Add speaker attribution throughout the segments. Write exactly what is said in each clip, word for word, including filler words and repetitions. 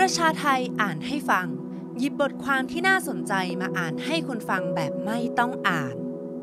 Speaker 1: ประชาไทยอ่านให้ฟังหยิบบทความที่น่าสนใจมาอ่านให้คนฟังแบบไม่ต้องอ่าน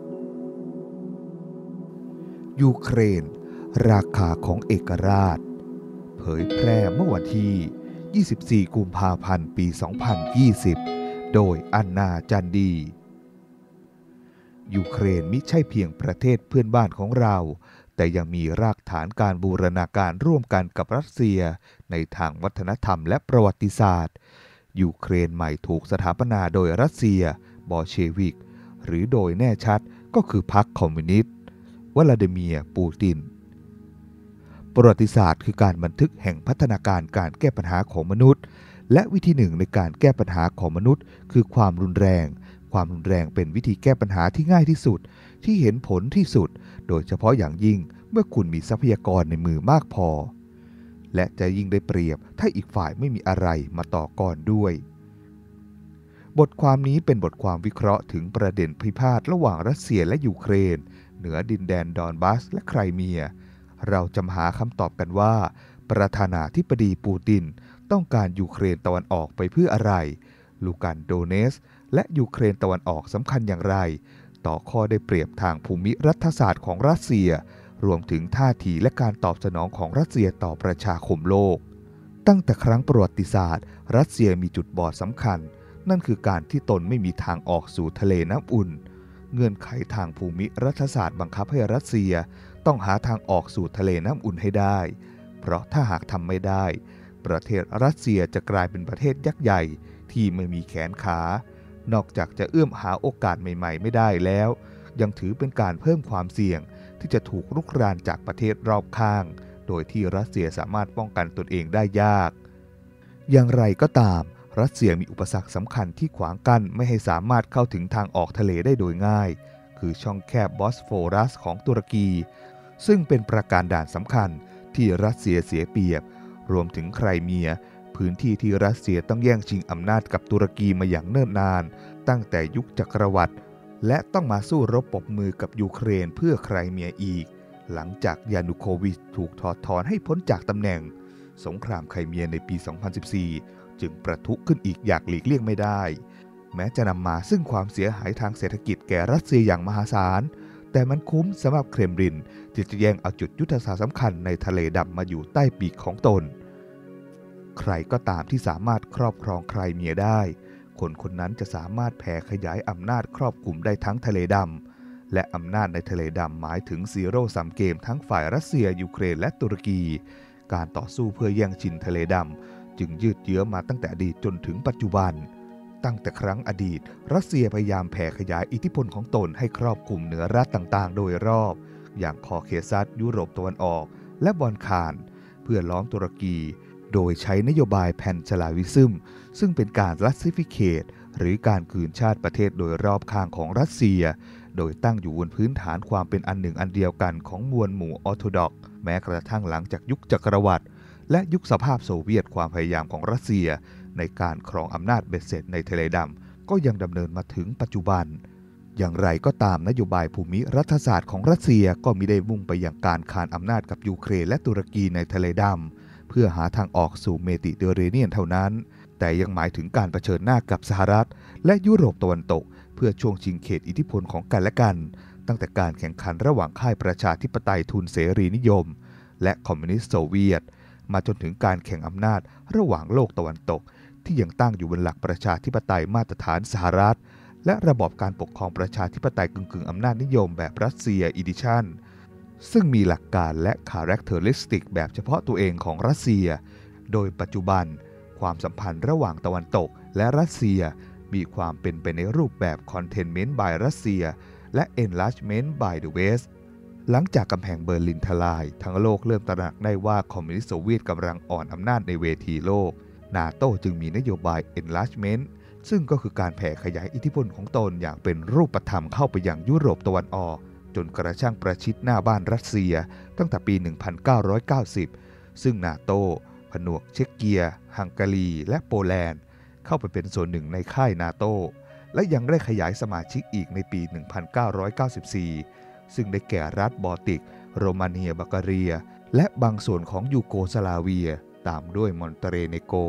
Speaker 2: ยูเครนราคาของเอกราชเผยแพร่เมื่อวันที่ยี่สิบสี่กุมภาพันธ์ปีสองพันยี่สิบโดยอันนาจันดียูเครนมิใช่เพียงประเทศเพื่อนบ้านของเราแต่ยังมีรากฐานการบูรณาการร่วมกันกับรัสเซียในทางวัฒนธรรมและประวัติศาสตร์ยูเครนใหม่ถูกสถาปนาโดยรัสเซียบอลเชวิกหรือโดยแน่ชัดก็คือพรรคคอมมิวนิสต์วลาดิเมียร์ปูตินประวัติศาสตร์คือการบันทึกแห่งพัฒนาการการแก้ปัญหาของมนุษย์และวิธีหนึ่งในการแก้ปัญหาของมนุษย์คือความรุนแรงความรุนแรงเป็นวิธีแก้ปัญหาที่ง่ายที่สุดที่เห็นผลที่สุดโดยเฉพาะอย่างยิ่งเมื่อคุณมีทรัพยากรในมือมากพอและจะยิ่งได้เปรียบถ้าอีกฝ่ายไม่มีอะไรมาต่อกรด้วยบทความนี้เป็นบทความวิเคราะห์ถึงประเด็นพิพาทระหว่างรัสเซียและยูเครนเหนือดินแดนดอนบัสและไครเมียเราจะมาหาคำตอบกันว่าประธานาธิบดีปูตินต้องการยูเครนตะวันออกไปเพื่ออะไรลูกันโดเนสและยูเครนตะวันออกสำคัญอย่างไรต่อข้อได้เปรียบทางภูมิรัฐศาสตร์ของรัสเซียรวมถึงท่าทีและการตอบสนองของรัสเซียต่อประชาคมโลกตั้งแต่ครั้งประวัติศาสตร์รัสเซียมีจุดบอดสำคัญนั่นคือการที่ตนไม่มีทางออกสู่ทะเลน้ำอุ่นเงื่อนไขทางภูมิรัฐศาสตร์บังคับให้รัสเซียต้องหาทางออกสู่ทะเลน้ำอุ่นให้ได้เพราะถ้าหากทำไม่ได้ประเทศรัสเซียจะกลายเป็นประเทศยักษ์ใหญ่ที่ไม่มีแขนขานอกจากจะเอื้อมหาโอกาสใหม่ๆไม่ได้แล้วยังถือเป็นการเพิ่มความเสี่ยงที่จะถูกรุกรานจากประเทศรอบข้างโดยที่รัสเซียสามารถป้องกันตนเองได้ยากอย่างไรก็ตามรัสเซียมีอุปสรรคสำคัญที่ขวางกั้นไม่ให้สามารถเข้าถึงทางออกทะเลได้โดยง่ายคือช่องแคบบอสโฟรัสของตุรกีซึ่งเป็นประการด่านสำคัญที่รัสเซียเสียเปรียบรวมถึงไครเมียพื้นที่ที่รัสเซียต้องแย่งชิงอำนาจกับตุรกีมาอย่างเนิ่นนานตั้งแต่ยุคจักรวรรดิและต้องมาสู้รบปรบมือกับยูเครนเพื่อไครเมียอีกหลังจากยานูโควิชถูกถอดถอนให้พ้นจากตำแหน่งสงครามไครเมียในปี สองพันสิบสี่ จึงประทุขึ้นอีกอย่างหลีกเลี่ยงไม่ได้แม้จะนำมาซึ่งความเสียหายทางเศรษฐกิจแก่รัสเซียอย่างมหาศาลแต่มันคุ้มสำหรับเครมลินที่จะแย่งเอาจุดยุทธศาสตร์สำคัญในทะเลดำมาอยู่ใต้ปีกของตนใครก็ตามที่สามารถครอบครองไครเมียได้คนคนนั้นจะสามารถแผ่ขยายอำนาจครอบคลุมได้ทั้งทะเลดำและอำนาจในทะเลดำหมายถึงซีโร่ซัมเกมทั้งฝ่ายรัสเซียยูเครนและตุรกีการต่อสู้เพื่อแย่งชิงทะเลดำจึงยืดเยื้อมาตั้งแต่อดีตจนถึงปัจจุบันตั้งแต่ครั้งอดีตรัสเซียพยายามแผ่ขยายอิทธิพลของตนให้ครอบคลุมเหนือรัฐต่างๆโดยรอบอย่างคอเคซัสยุโรปตะวันออกและบอลข่านเพื่อล้อมตุรกีโดยใช้นโยบายแพนสลาวิซึมซึ่งเป็นการรัสซิฟิเคตหรือการคืนชาติประเทศโดยรอบข้างของรัสเซียโดยตั้งอยู่บนพื้นฐานความเป็นอันหนึ่งอันเดียวกันของมวลหมู่ออร์โธดอกซ์แม้กระทั่งหลังจากยุคจักรวรรดิและยุคสภาพโซเวียตความพยายามของรัสเซียในการครองอำนาจเบ็ดเสร็จในทะเลดำก็ยังดำเนินมาถึงปัจจุบันอย่างไรก็ตามนโยบายภูมิรัฐศาสตร์ของรัสเซียก็มิได้มุ่งไปยังการคานอำนาจกับยูเครนและตุรกีในทะเลดำเพื่อหาทางออกสู่เมดิเตอร์เรเนียนเท่านั้นแต่ยังหมายถึงการเผชิญหน้ากับสหรัฐและยุโรปตะวันตกเพื่อช่วงชิงเขตอิทธิพลของกันและกันตั้งแต่การแข่งขันระหว่างค่ายประชาธิปไตยทุนเสรีนิยมและคอมมิวนิสต์โซเวียตมาจนถึงการแข่งอำนาจระหว่างโลกตะวันตกที่ยังตั้งอยู่บนหลักประชาธิปไตยมาตรฐานสหรัฐและระบอบการปกครองประชาธิปไตยกึ่งๆอำนาจนิยมแบบรัสเซียอีดิชั่นซึ่งมีหลักการและคาแรคเตอริสติกแบบเฉพาะตัวเองของรัสเซียโดยปัจจุบันความสัมพันธ์ระหว่างตะวันตกและรัสเซียมีความเป็นไปในรูปแบบ Containment by รัสเซียและ Enlargement by the West หลังจากกำแพงเบอร์ลินทลายทั้งโลกเริ่มตระหนักได้ว่าคอมมิวนิสต์โซเวียตกำลังอ่อนอำนาจในเวทีโลกนาโต้จึงมีนโยบาย Enlargement ซึ่งก็คือการแผ่ขยายอิทธิพลของตนอย่างเป็นรูปธรรมเข้าไปยังยุโรปตะวันออกจนกระทั่งประชิดหน้าบ้านรัสเซียตั้งแต่ปี หนึ่งพันเก้าร้อยเก้าสิบ ซึ่งนาโต้ผนวกเช็กเกียฮังการีและโปแลนด์เข้าไปเป็นส่วนหนึ่งในค่ายนาโต้และยังได้ขยายสมาชิกอีกในปี หนึ่งพันเก้าร้อยเก้าสิบสี่ ซึ่งได้แก่รัฐบอลติกโรมาเนียบัลแกเรียและบางส่วนของยูโกสลาเวียตามด้วยมอนเตเนโกร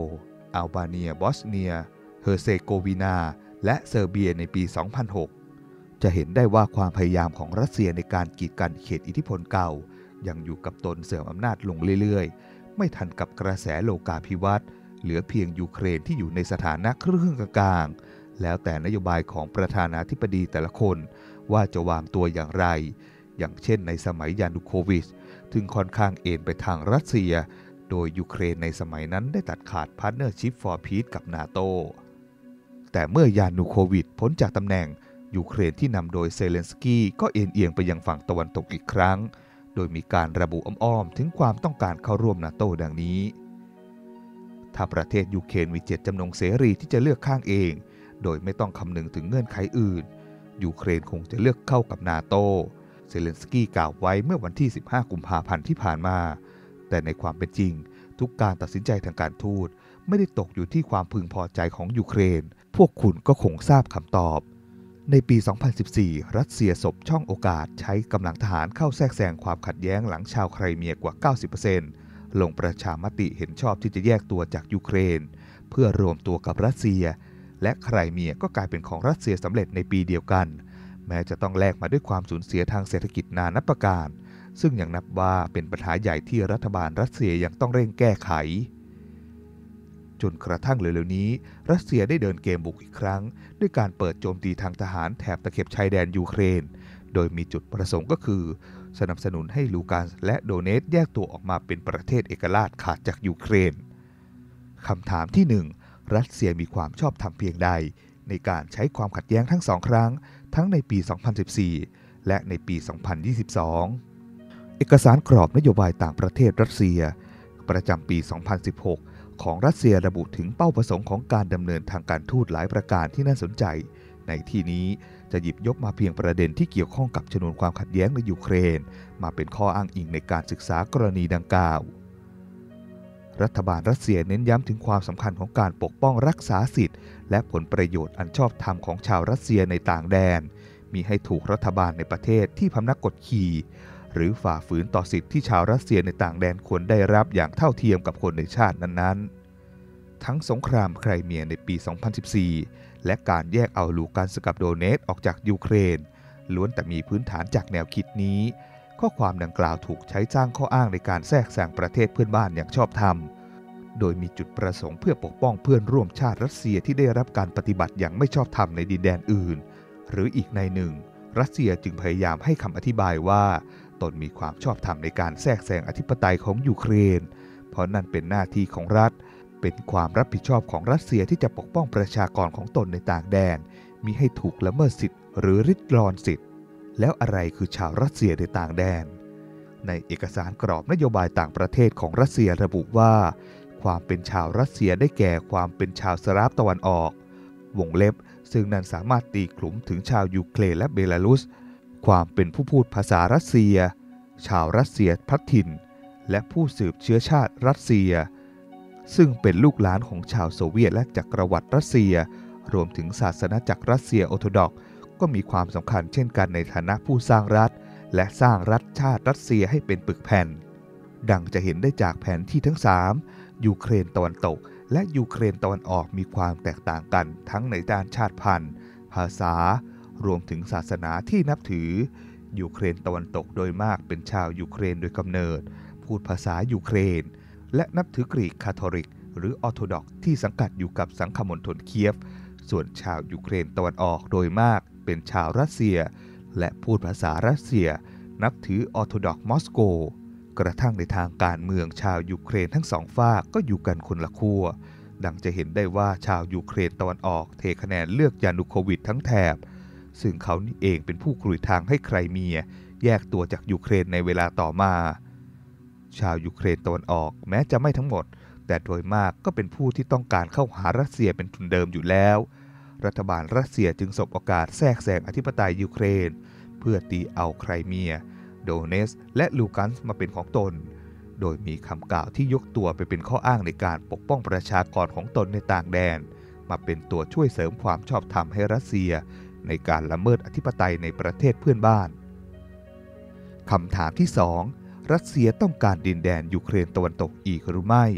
Speaker 2: อัลบาเนีย บอสเนีย เฮอร์เซโกวีนา และเซอร์เบียในปี สองพันหก จะเห็นได้ว่าความพยายามของรัสเซียในการกีดกันเขตอิทธิพลเก่ายังอยู่กับตนเสื่อมอำนาจลงเรื่อยๆไม่ทันกับกระแสโลกาภิวัตน์เหลือเพียงยูเครนที่อยู่ในสถานะครึ่งกลางๆแล้วแต่นโยบายของประธานาธิบดีแต่ละคนว่าจะวางตัวอย่างไรอย่างเช่นในสมัยยานุโควิชถึงค่อนข้างเอ็นไปทางรัสเซียโดยยูเครนในสมัยนั้นได้ตัดขาด Partnership for Peace กับ นาโต แต่เมื่อยานูโควิชพ้นจากตำแหน่งยูเครนที่นำโดยเซเลนสกี้ก็เอ็นเอียงไปยังฝั่งตะวันตกอีกครั้งโดยมีการระบุอ้อมๆถึงความต้องการเข้าร่วม นาโต ดังนี้ถ้าประเทศยูเครนมีเจตจำนงเสรีที่จะเลือกข้างเองโดยไม่ต้องคำนึงถึงเงื่อนไขอื่นยูเครนคงจะเลือกเข้ากับ นาโต เซเลนสกี้กล่าวไว้เมื่อวันที่ สิบห้า กุมภาพันธ์ที่ผ่านมาแต่ในความเป็นจริงทุกการตัดสินใจทางการทูตไม่ได้ตกอยู่ที่ความพึงพอใจของยูเครนพวกคุณก็คงทราบคำตอบในปี สองพันสิบสี่ รัสเซียสบช่องโอกาสใช้กำลังทหารเข้าแทรกแซงความขัดแย้งหลังชาวไครเมียกว่า เก้าสิบเปอร์เซ็นต์ ลงประชามติเห็นชอบที่จะแยกตัวจากยูเครนเพื่อรวมตัวกับรัสเซียและไครเมียก็กลายเป็นของรัสเซียสำเร็จในปีเดียวกันแม้จะต้องแลกมาด้วยความสูญเสียทางเศรษฐกิจนานับประการซึ่งยังนับว่าเป็นปัญหาใหญ่ที่รัฐบาลรัสเซียยังต้องเร่งแก้ไขจนกระทั่งเร็วๆนี้รัสเซียได้เดินเกมบุกอีกครั้งด้วยการเปิดโจมตีทางทหารแถบตะเข็บชายแดนยูเครนโดยมีจุดประสงค์ก็คือสนับสนุนให้ลูกานส์และโดเนตแยกตัวออกมาเป็นประเทศเอกราชขาดจากยูเครนคำถามที่หนึ่งรัสเซียมีความชอบธรรมเพียงใดในการใช้ความขัดแย้งทั้งสองครั้งทั้งในปี สองพันสิบสี่ และในปี สองพันยี่สิบสอง เอกสารกรอบนโยบายต่างประเทศรัสเซียประจำปี สองพันสิบหก ของรัสเซียระบุถึงเป้าประสงค์ของการดำเนินทางการทูตหลายประการที่น่าสนใจในที่นี้จะหยิบยกมาเพียงประเด็นที่เกี่ยวข้องกับชนวนความขัดแย้งในยูเครนมาเป็นข้ออ้างอิงในการศึกษากรณีดังกล่าวรัฐบาลรัสเซียเน้นย้ำถึงความสำคัญของการปกป้องรักษาสิทธิและผลประโยชน์อันชอบธรรมของชาวรัสเซียในต่างแดนมิให้ถูกรัฐบาลในประเทศที่พำนักกดขี่หรือฝ่าฝืนต่อสิทธิที่ชาวรัสเซียในต่างแดนควรได้รับอย่างเท่าเทียมกับคนในชาตินั้นๆทั้งสงครามไครเมียในปี สองพันสิบสี่ และการแยกเอาลูกานส์กับโดเนตออกจากยูเครนล้วนแต่มีพื้นฐานจากแนวคิดนี้ข้อความดังกล่าวถูกใช้สร้างข้ออ้างในการแทรกแซงประเทศเพื่อนบ้านอย่างชอบธรรมโดยมีจุดประสงค์เพื่อปกป้องเพื่อนร่วมชาติรัสเซียที่ได้รับการปฏิบัติอย่างไม่ชอบธรรมในดินแดนอื่นหรืออีกในหนึ่งรัสเซียจึงพยายามให้คำอธิบายว่าตนมีความชอบธรรมในการแทรกแซงอธิปไตยของยูเครนเพราะนั่นเป็นหน้าที่ของรัฐเป็นความรับผิดชอบของรัสเซียที่จะปกป้องประชากรของตนในต่างแดนมิให้ถูกละเมิดสิทธิหรือริดรอนสิทธิแล้วอะไรคือชาวรัสเซียในต่างแดนในเอกสารกรอบนโยบายต่างประเทศของรัสเซียระบุว่าความเป็นชาวรัสเซียได้แก่ความเป็นชาวสลาฟตะวันออกวงเล็บซึ่งนั้นสามารถตีกลุ่มถึงชาวยูเครนและเบลารุสความเป็นผู้พูดภาษารัสเซียชาวรัสเซียพลัดถิ่นและผู้สืบเชื้อชาติรัสเซียซึ่งเป็นลูกหลานของชาวโซเวียตและจักรวรรดิรัสเซียรวมถึงศาสนาจักรรัสเซียออร์โธดอกซ์ก็มีความสำคัญเช่นกันในฐานะผู้สร้างรัฐและสร้างรัฐชาติรัสเซียให้เป็นปึกแผ่นดังจะเห็นได้จากแผนที่ทั้งสามยูเครนตะวันตกและยูเครนตะวันออกมีความแตกต่างกันทั้งในด้านชาติพันธุ์ภาษารวมถึงศาสนาที่นับถือยูเครนตะวันตกโดยมากเป็นชาวยูเครนโดยกำเนิดพูดภาษายูเครนและนับถือกรีกคาทอลิกหรือออร์โธดอกซ์ที่สังกัดอยู่กับสังคมณฑลเคียฟส่วนชาวยูเครนตะวันออกโดยมากเป็นชาวรัสเซียและพูดภาษารัสเซียนับถือออร์โธดอกซ์มอสโกกระทั่งในทางการเมืองชาวยูเครนทั้งสองฝ่ายก็อยู่กันคนละขั้วดังจะเห็นได้ว่าชาวยูเครนตะวันออกเทคะแนนเลือกยานุโควิชทั้งแถบซึ่งเขานี่เองเป็นผู้กรุยทางให้ไครเมียแยกตัวจากยูเครนในเวลาต่อมาชาวยูเครนตะวันออกแม้จะไม่ทั้งหมดแต่โดยมากก็เป็นผู้ที่ต้องการเข้าหารัสเซียเป็นทุนเดิมอยู่แล้วรัฐบาลรัสเซียจึงสบโอกาสแทรกแซงอธิปไตยยูเครนเพื่อตีเอาไครเมียโดเนสและลูกันส์มาเป็นของตนโดยมีคำกล่าวที่ยกตัวไปเป็นข้ออ้างในการปกป้องประชากรของตนในต่างแดนมาเป็นตัวช่วยเสริมความชอบธรรมให้รัสเซียในการละเมิดอธิปไตยในประเทศเพื่อนบ้านคำถามที่สองรัสเซียต้องการดินแดนยูเครนตะวันตกอีกหรือไม่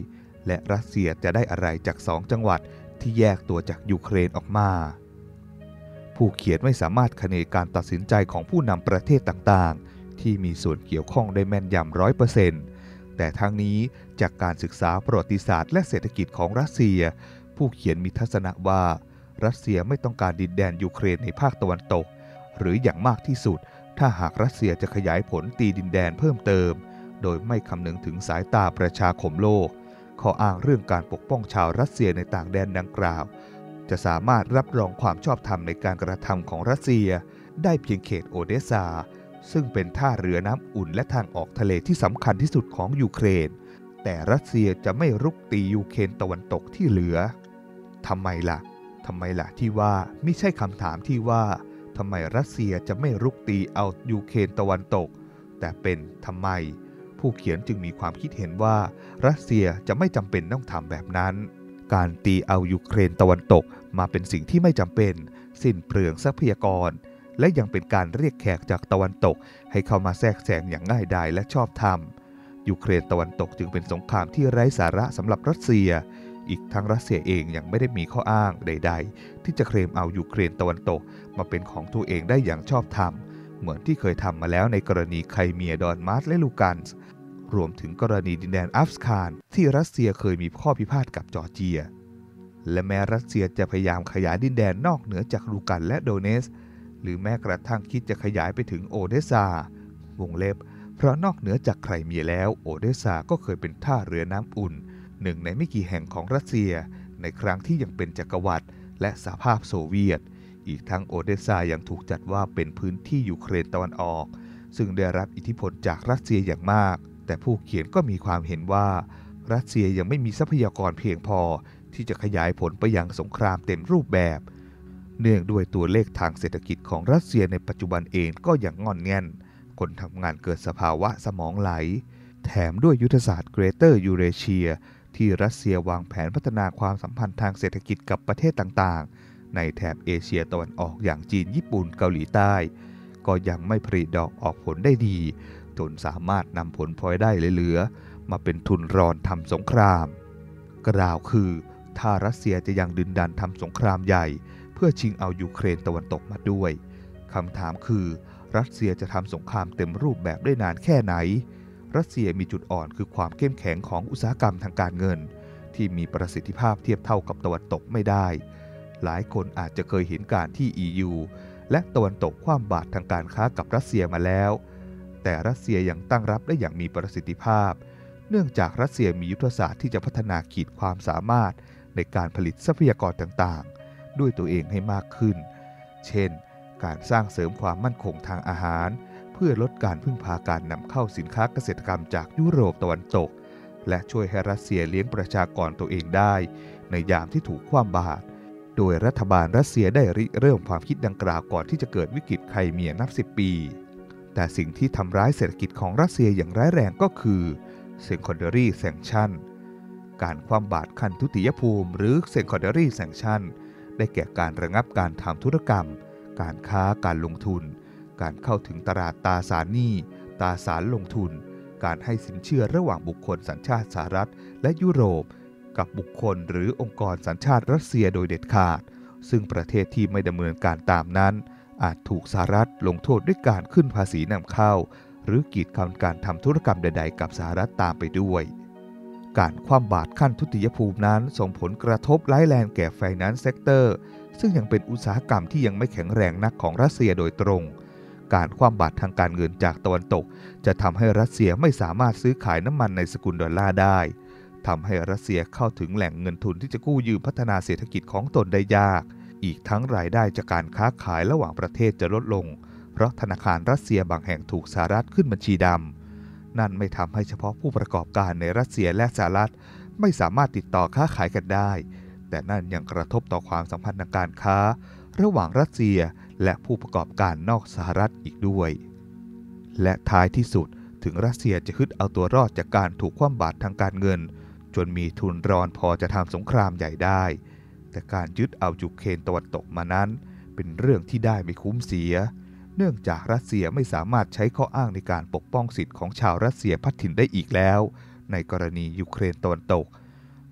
Speaker 2: และรัสเซียจะได้อะไรจากสองจังหวัดที่แยกตัวจากยูเครนออกมาผู้เขียนไม่สามารถคเนการตัดสินใจของผู้นำประเทศต่างๆที่มีส่วนเกี่ยวข้องได้แม่นยำร้อยเปอร์เซ็นต์แต่ทั้งนี้จากการศึกษาประวัติศาสตร์และเศรษฐกิจของรัสเซียผู้เขียนมีทัศนะว่ารัสเซียไม่ต้องการดินแดนยูเครนในภาคตะวันตกหรืออย่างมากที่สุดถ้าหากรัสเซียจะขยายผลตีดินแดนเพิ่มเติมโดยไม่คำนึงถึงสายตาประชาคมโลกข้ออ้างเรื่องการปกป้องชาวรัสเซียในต่างแดนดังกล่าวจะสามารถรับรองความชอบธรรมในการกระทำของรัสเซียได้เพียงเขตโอเดสซาซึ่งเป็นท่าเรือน้ำอุ่นและทางออกทะเลที่สำคัญที่สุดของยูเครนแต่รัสเซียจะไม่รุกตียูเครนตะวันตกที่เหลือทำไมล่ะทำไมล่ะที่ว่าไม่ใช่คำถามที่ว่าทำไมรัสเซียจะไม่รุกตีเอายูเครนตะวันตกแต่เป็นทำไมผู้เขียนจึงมีความคิดเห็นว่ารัสเซียจะไม่จำเป็นต้องทำแบบนั้นการตีเอายูเครนตะวันตกมาเป็นสิ่งที่ไม่จำเป็นสิ้นเปลืองทรัพยากรและยังเป็นการเรียกแขกจากตะวันตกให้เข้ามาแทรกแซงอย่างง่ายดายและชอบธรรมยูเครนตะวันตกจึงเป็นสงครามที่ไร้สาระสำหรับรัสเซียอีกทั้งรัสเซียเองยังไม่ได้มีข้ออ้างใดๆที่จะเคลมเอายูเครนตะวันตกมาเป็นของตัวเองได้อย่างชอบธรรมเหมือนที่เคยทำมาแล้วในกรณีไครเมียดอนมาสและลูกันส์รวมถึงกรณีดินแดนอัฟกานที่รัสเซียเคยมีข้อพิพาทกับจอร์เจียและแม้รัสเซียจะพยายามขยายดินแดนนอกเหนือจากลูกันและโดเนสหรือแม้กระทั่งคิดจะขยายไปถึงโอเดสซาวงเล็บเพราะนอกเหนือจากไครเมียแล้วโอเดสซาก็เคยเป็นท่าเรือน้ำอุ่นหนึ่งในไม่กี่แห่งของรัสเซียในครั้งที่ยังเป็นจักรวรรดิและสหภาพโซเวียตอีกทั้งโอเดสซายังถูกจัดว่าเป็นพื้นที่ยูเครนตะวันออกซึ่งได้รับอิทธิพลจากรัสเซียอย่างมากแต่ผู้เขียนก็มีความเห็นว่ารัสเซียยังไม่มีทรัพยากรเพียงพอที่จะขยายผลไปยังสงครามเต็มรูปแบบเนื่องด้วยตัวเลขทางเศรษฐกิจของรัสเซียในปัจจุบันเองก็ยังงอนแง่นคนทำงานเกิดสภาวะสมองไหลแถมด้วยยุทธศาสตร์ Greater Eurasia ที่รัสเซียวางแผนพัฒนาความสัมพันธ์ทางเศรษฐกิจกับประเทศต่างๆในแถบเอเชียตะวันออกอย่างจีนญี่ปุ่นเกาหลีใต้ก็ยังไม่ผลิดอกออกผลได้ดีจนสามารถนำผลพลอยได้เหลือๆมาเป็นทุนรอนทำสงครามกล่าวคือถ้ารัสเซียจะยังดึงดันทำสงครามใหญ่เพื่อชิงเอายูเครนตะวันตกมาด้วยคำถามคือรัสเซียจะทำสงครามเต็มรูปแบบได้นานแค่ไหนรัสเซียมีจุดอ่อนคือความเข้มแข็งของอุตสาหกรรมทางการเงินที่มีประสิทธิภาพเทียบเท่ากับตะวันตกไม่ได้หลายคนอาจจะเคยเห็นการที่ อี ยู และตะวันตกคว่ำบาตรทางการค้ากับรัสเซียมาแล้วแต่รัสเซียยังตั้งรับได้อย่างมีประสิทธิภาพเนื่องจากรัสเซียมียุทธศาสตร์ที่จะพัฒนาขีดความสามารถในการผลิตทรัพยากรต่างๆด้วยตัวเองให้มากขึ้นเช่นการสร้างเสริมความมั่นคงทางอาหารเพื่อลดการพึ่งพาการนำเข้าสินค้าเกษตรกรรมจากยุโรปตะวันตกและช่วยให้รัสเซียเลี้ยงประชากรตัวเองได้ในยามที่ถูกคว่ำบาตรโดยรัฐบาลรัสเซียได้ริเริ่มความคิดดังกล่าวก่อนที่จะเกิดวิกฤตไครเมียนับสิบปีแต่สิ่งที่ทำร้ายเศรษฐกิจของรัสเซียอย่างร้ายแรงก็คือ secondary sanction การคว่ำบาตรขั้นทุติยภูมิหรือ secondary sanction ได้แก่การระงับการทำธุรกรรมการค้าการลงทุนการเข้าถึงตลาดตราสารหนี้ตราสารลงทุนการให้สินเชื่อระหว่างบุคคลสัญชาติสหรัฐและยุโรปกับบุคคลหรือองค์กรสัญชาติรัสเซียโดยเด็ดขาดซึ่งประเทศที่ไม่ดำเนินการตามนั้นอาจถูกสหรัฐลงโทษด้วยการขึ้นภาษีนำเข้าหรือกีดกันการทำธุรกรรมใดๆกับสหรัฐตามไปด้วยการคว่ำบาตรขั้นทุติยภูมินั้นส่งผลกระทบร้ายแรงแก่ Finance Sector ซึ่งยังเป็นอุตสาหกรรมที่ยังไม่แข็งแรงนักของรัสเซียโดยตรงการคว่ำบาตรทางการเงินจากตะวันตกจะทำให้รัสเซียไม่สามารถซื้อขายน้ำมันในสกุลดอลลาร์ได้ทำให้รัสเซียเข้าถึงแหล่งเงินทุนที่จะกู้ยืมพัฒนาเศรษฐกิจของตนได้ยากอีกทั้งรายได้จากการค้าขายระหว่างประเทศจะลดลงเพราะธนาคารรัสเซียบางแห่งถูกสหรัฐขึ้นบัญชีดำนั่นไม่ทำให้เฉพาะผู้ประกอบการในรัสเซียและสหรัฐไม่สามารถติดต่อค้าขายกันได้แต่นั่นยังกระทบต่อความสัมพันธ์ทางการค้าระหว่างรัสเซียและผู้ประกอบการนอกสหรัฐอีกด้วยและท้ายที่สุดถึงรัสเซียจะฮึดเอาตัวรอดจากการถูกคว่ำบาตรทางการเงินจนมีทุนรอนพอจะทำสงครามใหญ่ได้แต่การยึดเอายูเครนตะวันตกมานั้นเป็นเรื่องที่ได้ไม่คุ้มเสียเนื่องจากรัสเซียไม่สามารถใช้ข้ออ้างในการปกป้องสิทธิ์ของชาวรัสเซียพัดถิ่นได้อีกแล้วในกรณียูเครนตะวันตก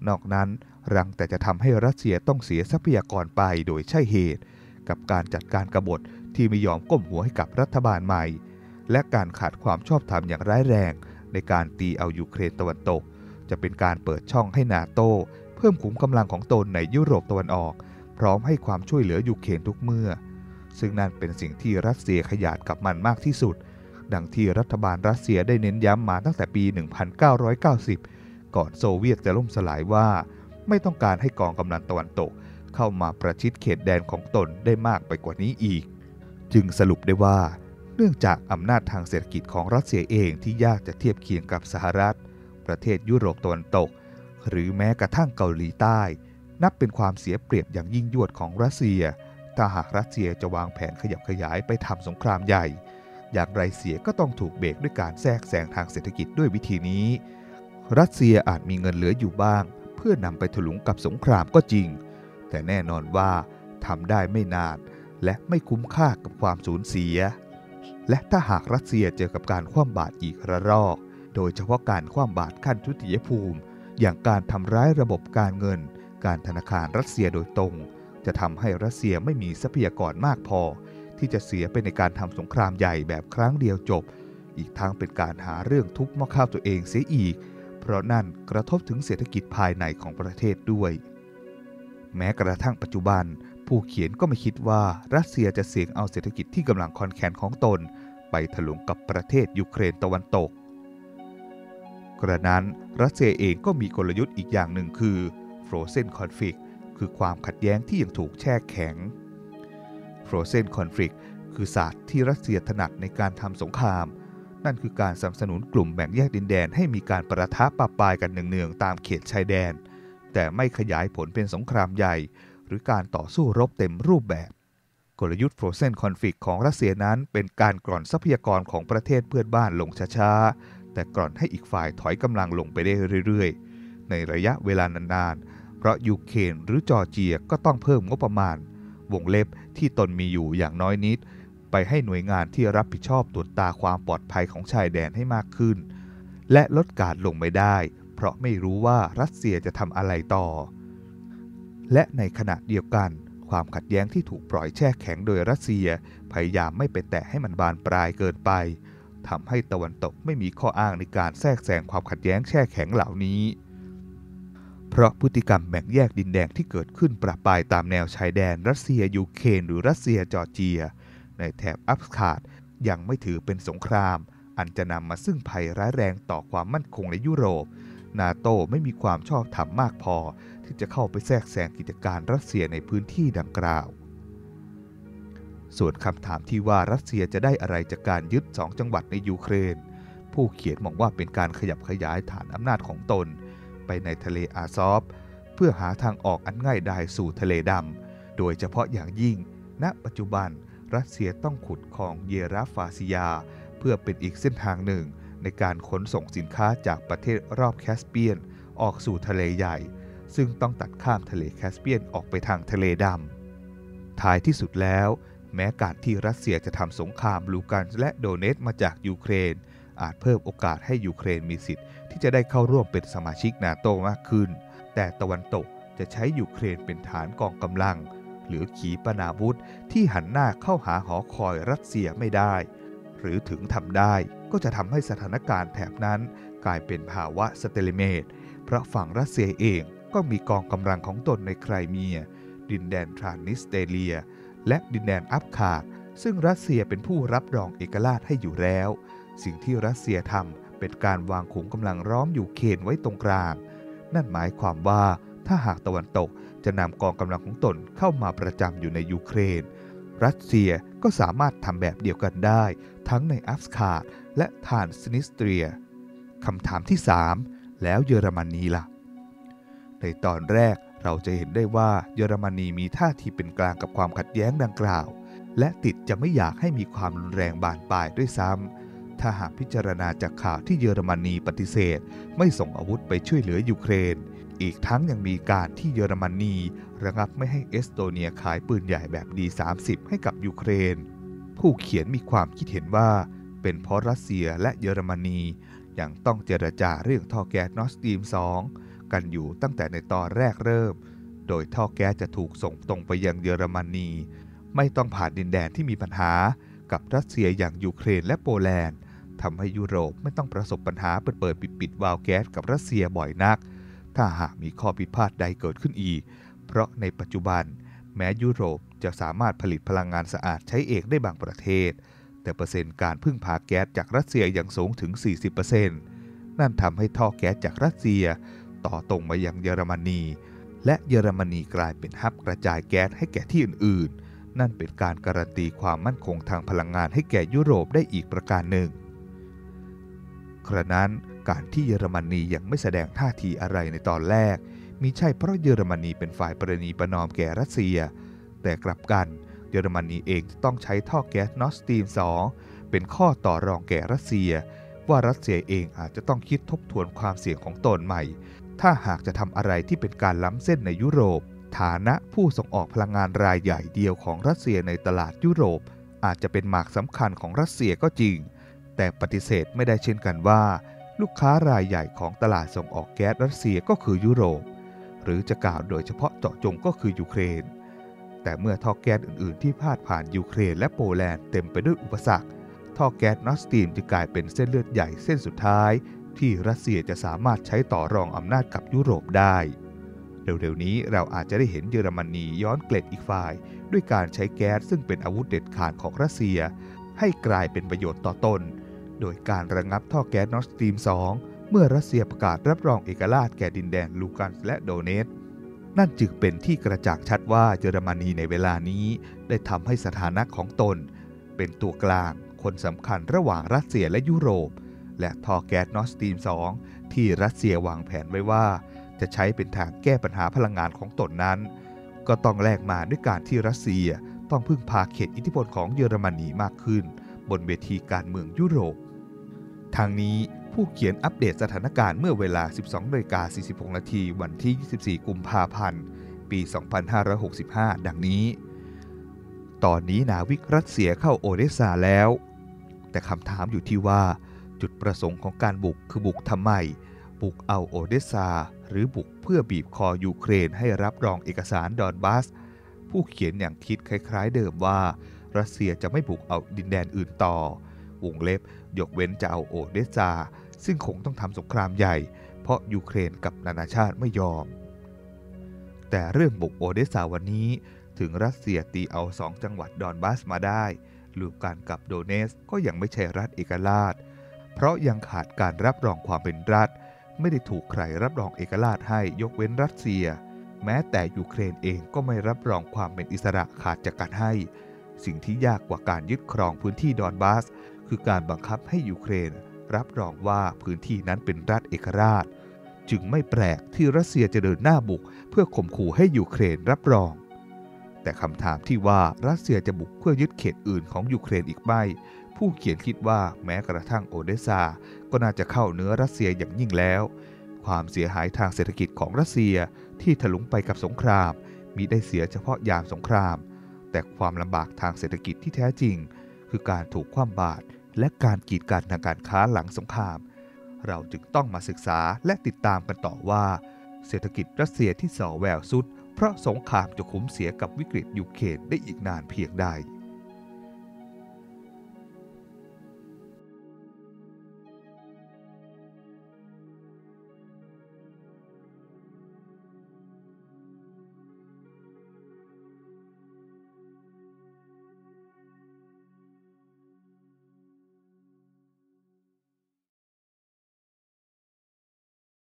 Speaker 2: นอกนั้นรังแต่จะทำให้รัสเซียต้องเสียทรัพยากรไปโดยใช่เหตุกับการจัดการกบฏที่ไม่ยอมก้มหัวให้กับรัฐบาลใหม่และการขาดความชอบธรรมอย่างร้ายแรงในการตีเอายูเครนตะวันตกจะเป็นการเปิดช่องให้นาโต้เพิ่มขุมกำลังของตนในยุโรปตะวันออกพร้อมให้ความช่วยเหลือยูเครนทุกเมื่อซึ่งนั่นเป็นสิ่งที่รัสเซียขยาดกับมันมากที่สุดดังที่รัฐบาลรัสเซียได้เน้นย้ำมาตั้งแต่ปี หนึ่งพันเก้าร้อยเก้าสิบ ก่อนโซเวียตจะล่มสลายว่าไม่ต้องการให้กองกำลังตะวันตกเข้ามาประชิดเขตแดนของตนได้มากไปกว่านี้อีกจึงสรุปได้ว่าเนื่องจากอำนาจทางเศรษฐกิจของรัสเซียเองที่ยากจะเทียบเคียงกับสหรัฐประเทศยุโรปตะวันตกหรือแม้กระทั่งเกาหลีใต้นับเป็นความเสียเปรียบอย่างยิ่งยวดของรัสเซียถ้าหากรัสเซียจะวางแผนขยับขยายไปทำสงครามใหญ่อย่างไรเสียก็ต้องถูกเบรกด้วยการแทรกแซงทางเศรษฐกิจด้วยวิธีนี้รัสเซียอาจมีเงินเหลืออยู่บ้างเพื่อนำไปถลุงกับสงครามก็จริงแต่แน่นอนว่าทำได้ไม่นานและไม่คุ้มค่ากับความสูญเสียและถ้าหากรัสเซียเจอกับการคว่ำบาตรอีกระลอกโดยเฉพาะการคว่ำบาตรขั้นทุติยภูมิอย่างการทำร้ายระบบการเงินการธนาคารรัสเซียโดยตรงจะทำให้รัสเซียไม่มีทรัพยากรมากพอที่จะเสียไปในการทำสงครามใหญ่แบบครั้งเดียวจบอีกทั้งเป็นการหาเรื่องทุบหม้อข้าวตัวเองเสียอีกเพราะนั่นกระทบถึงเศรษฐกิจภายในของประเทศด้วยแม้กระทั่งปัจจุบันผู้เขียนก็ไม่คิดว่ารัสเซียจะเสี่ยงเอาเศรษฐกิจที่กำลังคอนแคนของตนไปถลุงกับประเทศยูเครนตะวันตกกระนั้นรัสเซียเองก็มีกลยุทธ์อีกอย่างหนึ่งคือ Frozen Conflict คือความขัดแย้งที่ยังถูกแช่แข็ง Frozen Conflict คือศาสตร์ที่รัสเซียถนัดในการทำสงครามนั่นคือการสนับสนุนกลุ่มแบ่งแยกดินแดนให้มีการประทะปะปายกันเนืองๆตามเขตชายแดนแต่ไม่ขยายผลเป็นสงครามใหญ่หรือการต่อสู้รบเต็มรูปแบบกลยุทธ์ Frozen Conflict ของรัสเซียนั้นเป็นการกร่อนทรัพยากรของประเทศเพื่อนบ้านลงช้าๆแต่กร่อนให้อีกฝ่ายถอยกำลังลงไปได้เรื่อยๆในระยะเวลานานๆเพราะยูเครนหรือจอร์เจียก็ต้องเพิ่มงบประมาณวงเล็บที่ตนมีอยู่อย่างน้อยนิดไปให้หน่วยงานที่รับผิดชอบตรวจตาความปลอดภัยของชายแดนให้มากขึ้นและลดการลงไม่ได้เพราะไม่รู้ว่ารัสเซียจะทำอะไรต่อและในขณะเดียวกันความขัดแย้งที่ถูกปล่อยแช่แข็งโดยรัสเซียพยายามไม่ไปแตะให้มันบานปลายเกินไปทำให้ตะวันตกไม่มีข้ออ้างในการแทรกแซงความขัดแย้งแช่แข็งเหล่านี้เพราะพฤติกรรมแบ่งแยกดินแดนที่เกิดขึ้นประปรายตามแนวชายแดนรัสเซียยูเครนหรือรัสเซียจอร์เจียในแถบอัฟคาดยังไม่ถือเป็นสงครามอันจะนำมาซึ่งภัยร้ายแรงต่อความมั่นคงในยุโรปนาโต้ไม่มีความชอบธรรมมากพอที่จะเข้าไปแทรกแซงกิจการรัสเซียในพื้นที่ดังกล่าวส่วนคำถามที่ว่ารัสเซียจะได้อะไรจากการยึดสองจังหวัดในยูเครนผู้เขียนมองว่าเป็นการขยับขยายฐานอำนาจของตนไปในทะเลอาซอฟเพื่อหาทางออกอันง่ายดายสู่ทะเลดำโดยเฉพาะอย่างยิ่งณปัจจุบันรัสเซียต้องขุดคลองเยราฟาซิยาเพื่อเป็นอีกเส้นทางหนึ่งในการขนส่งสินค้าจากประเทศรอบแคสเปียนออกสู่ทะเลใหญ่ซึ่งต้องตัดข้ามทะเลแคสเปียนออกไปทางทะเลดำท้ายที่สุดแล้วแม้การที่รัสเซียจะทำสงครามลูกันส์และโดเนตมาจากยูเครนอาจเพิ่มโอกาสให้ยูเครนมีสิทธิ์ที่จะได้เข้าร่วมเป็นสมาชิกนาโต้มากขึ้นแต่ตะวันตกจะใช้ยูเครนเป็นฐานกองกำลังหรือขีปนาวุธที่หันหน้าเข้าหาหอคอยรัสเซียไม่ได้หรือถึงทำได้ก็จะทำให้สถานการณ์แถบนั้นกลายเป็นภาวะสเตลิเมตเพราะฝั่งรัสเซียเองก็มีกองกำลังของตนในไครเมียดินแดนทรานนิสเตเลียและดินแดนอัฟคาดซึ่งรัสเซียเป็นผู้รับรองเอกราชให้อยู่แล้วสิ่งที่รัสเซียทำเป็นการวางขุมกำลังล้อมยูเครนไว้ตรงกลางนั่นหมายความว่าถ้าหากตะวันตกจะนำกองกำลังของตนเข้ามาประจำอยู่ในยูเครนรัสเซียก็สามารถทำแบบเดียวกันได้ทั้งในอัฟคาดและทรานสนิสเตรียคำถามที่สามแล้วเยอรมนีล่ะในตอนแรกเราจะเห็นได้ว่าเยอรมนีมีท่าทีเป็นกลางกับความขัดแย้งดังกล่าวและติดจะไม่อยากให้มีความรุนแรงบานปลายด้วยซ้ำถ้าหากพิจารณาจากข่าวที่เยอรมนีปฏิเสธไม่ส่งอาวุธไปช่วยเหลือยูเครนอีกทั้งยังมีการที่เยอรมนีระงับไม่ให้เอสโตเนียขายปืนใหญ่แบบ ดี สามสิบ ให้กับยูเครนผู้เขียนมีความคิดเห็นว่าเป็นเพราะรัสเซียและเยอรมนียังต้องเจรจาเรื่องท่อแก๊สนอร์ดสตรีม สองกันอยู่ตั้งแต่ในตอนแรกเริ่มโดยท่อแก๊สจะถูกส่งตรงไปยังเยอรมนีไม่ต้องผ่านดินแดนที่มีปัญหากับรัสเซียอย่างยูเครนและโปแลนด์ทำให้ยุโรปไม่ต้องประสบปัญหาเปิดเปิดปิดปิดวาล์วแก๊สกับรัสเซียบ่อยนักถ้าหากมีข้อผิดพลาดใดเกิดขึ้นอีกเพราะในปัจจุบันแม้ยุโรปจะสามารถผลิตพลังงานสะอาดใช้เองได้บางประเทศแต่เปอร์เซ็นต์การพึ่งพาแก๊สจากรัสเซียยังสูงถึง สี่สิบเปอร์เซ็นต์ นั่นทำให้ท่อแก๊สจากรัสเซียต่อตรงมายังเยอรมนีและเยอรมนีกลายเป็นฮับกระจายแก๊สให้แก่ที่อื่นๆนั่นเป็นการการันตีความมั่นคงทางพลังงานให้แก่ยุโรปได้อีกประการหนึ่งกระนั้นการที่เยอรมนียังไม่แสดงท่าทีอะไรในตอนแรกมิใช่เพราะเยอรมนีเป็นฝ่ายประนีประนอมแก่รัสเซียแต่กลับกันเยอรมนีเองจะต้องใช้ท่อแก๊สนอร์ดสตรีม สองเป็นข้อต่อรองแก่รัสเซียว่ารัสเซียเองอาจจะต้องคิดทบทวนความเสี่ยงของตนใหม่ถ้าหากจะทำอะไรที่เป็นการล้ำเส้นในยุโรปฐานะผู้ส่งออกพลังงานรายใหญ่เดียวของรัสเซียในตลาดยุโรปอาจจะเป็นหมากสำคัญของรัสเซียก็จริงแต่ปฏิเสธไม่ได้เช่นกันว่าลูกค้ารายใหญ่ของตลาดส่งออกแก๊สรัสเซียก็คือยุโรปหรือจะกล่าวโดยเฉพาะเจาะจงก็คือยูเครนแต่เมื่อท่อแก๊สอื่นๆที่พาดผ่านยูเครนและโปแลนด์เต็มไปด้วยอุปสรรคท่อแก๊สนอร์ดสตรีมจะกลายเป็นเส้นเลือดใหญ่เส้นสุดท้ายที่รัสเซียจะสามารถใช้ต่อรองอำนาจกับยุโรปได้เร็วๆนี้เราอาจจะได้เห็นเยอรมนีย้อนเกล็ดอีกฝ่ายด้วยการใช้แก๊สซึ่งเป็นอาวุธเด็ดขาดของรัสเซียให้กลายเป็นประโยชน์ต่อตนโดยการระงับท่อแก๊สนอร์ดสตรีม สอง เมื่อรัสเซียประกาศรับรองเอกราชแก่ดินแดนลูกันส์และโดเนตส์นั่นจึงเป็นที่กระจ่างชัดว่าเยอรมนีในเวลานี้ได้ทำให้สถานะของตนเป็นตัวกลางคนสำคัญระหว่างรัสเซียและยุโรปและท่อแก๊สนอร์ดสตรีม สอง ที่รัสเซียวางแผนไว้ว่าจะใช้เป็นทางแก้ปัญหาพลังงานของตนนั้นก็ต้องแลกมาด้วยการที่รัสเซียต้องพึ่งพาเขตอิทธิพลของเยอรมนีมากขึ้นบนเวทีการเมืองยุโรปทางนี้ผู้เขียนอัปเดตสถานการณ์เมื่อเวลา สิบสองนาฬิกาสี่สิบหกนาทีวันที่ ยี่สิบสี่ กุมภาพันธ์ ปี สองพันห้าร้อยหกสิบห้า ดังนี้ตอนนี้นาวิกรัสเซียเข้าโอเดสซาแล้วแต่คำถามอยู่ที่ว่าจุดประสงค์ของการบุกคือบุกทำไมบุกเอาโอเดสซาหรือบุกเพื่อบีบคอยูเครนให้รับรองเอกสารดอนบัสผู้เขียนอย่างคิดคล้ายๆเดิมว่ารัสเซียจะไม่บุกเอาดินแดนอื่นต่อวงเล็บยกเว้นจะเอาโอเดสซาซึ่งคงต้องทำสงครามใหญ่เพราะยูเครนกับนานาชาติไม่ยอมแต่เรื่องบุกโอเดสซาวันนี้ถึงรัสเซียตีเอาสองจังหวัดดอนบัสมาได้ลูกานกับโดเนสก็ยังไม่ใช่รัฐเอกราชเพราะยังขาดการรับรองความเป็นรัฐไม่ได้ถูกใครรับรองเอกราชให้ยกเว้นรัสเซียแม้แต่ยูเครนเองก็ไม่รับรองความเป็นอิสระขาดจากการให้สิ่งที่ยากกว่าการยึดครองพื้นที่ดอนบัสคือการบังคับให้ยูเครนรับรองว่าพื้นที่นั้นเป็นรัฐเอกราชจึงไม่แปลกที่รัสเซียจะเดินหน้าบุกเพื่อข่มขู่ให้ยูเครนรับรองแต่คำถามที่ว่ารัสเซียจะบุกเพื่อยึดเขตอื่นของยูเครนอีกไหมผู้เขียนคิดว่าแม้กระทั่งโอเดสซาก็น่าจะเข้าเนื้อรัสเซียอย่างยิ่งแล้วความเสียหายทางเศรษฐกิจของรัสเซียที่ถลุงไปกับสงครามมิได้เสียเฉพาะยามสงครามแต่ความลำบากทางเศรษฐกิจที่แท้จริงคือการถูกคว่ำบาตรและการกีดกันทางการค้าหลังสงครามเราจึงต้องมาศึกษาและติดตามกันต่อว่าเศรษฐกิจรัสเซียที่ส่อแววสุดเพราะสงครามจะคุ้มเสียกับวิกฤตยูเครนได้อีกนานเพียงใด